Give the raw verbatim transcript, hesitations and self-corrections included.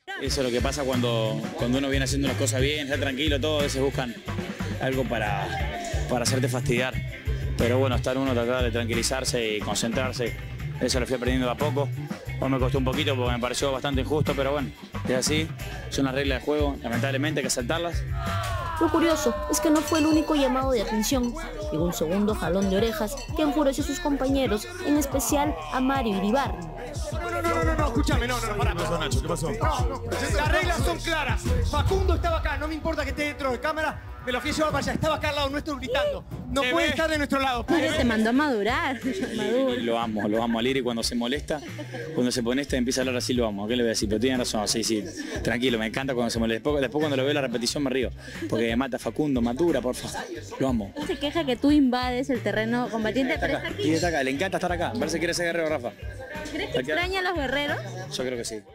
Eso es lo que pasa cuando, cuando uno viene haciendo las cosas bien, está tranquilo, todo, a veces buscan algo para, para hacerte fastidiar. Pero bueno, estar uno, tratar de tranquilizarse y concentrarse, eso lo fui aprendiendo de a poco. Hoy me costó un poquito porque me pareció bastante injusto, pero bueno, es así, son las reglas de juego, lamentablemente hay que aceptarlas. Lo curioso es que no fue el único llamado de atención. Llegó un segundo jalón de orejas que enfureció a sus compañeros, en especial a Mario Iribarri. No, no, no, no, no, no, escúchame, no, no, no, pará. ¿Qué pasó, Nacho? ¿Qué pasó? No, no, las reglas son claras. Facundo estaba acá, no me importa que esté dentro de cámara, me lo fui a llevar para allá, estaba acá al lado nuestro gritando. No puede estar de nuestro lado. Mario te mandó a madurar. Y lo amo, lo amo al Iri cuando se molesta, cuando se pone este empieza a hablar así, lo amo. ¿Qué le voy a decir? Pero tiene razón, sí, sí, tranquilo, me encanta cuando se molesta. Después, después cuando lo veo la repetición me río, porque me mata Facundo, madura, por favor, lo amo. Se queja que tú invades el terreno combatiente, pero está Y aquí. está acá, le encanta estar acá, parece que quiere ser guerrero, Rafa. ¿Crees que extraña a los guerreros? Yo creo que sí.